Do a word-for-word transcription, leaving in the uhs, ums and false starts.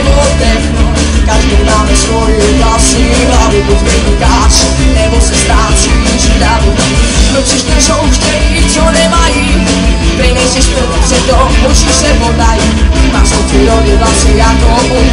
odechnout. Každý máme svoji vlastní hlavu, buď vynikáč, nebo se ztrácíš v davu. Proč kteří chtějí, co nemají, ty nejsi šprt, že to oči se podají. Máš od přírody vlasy jako